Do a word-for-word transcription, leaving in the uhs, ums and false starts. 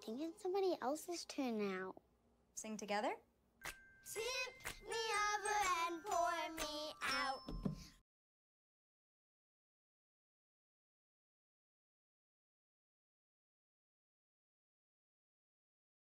think it's somebody else's turn now. Sing together? Tip me over and pour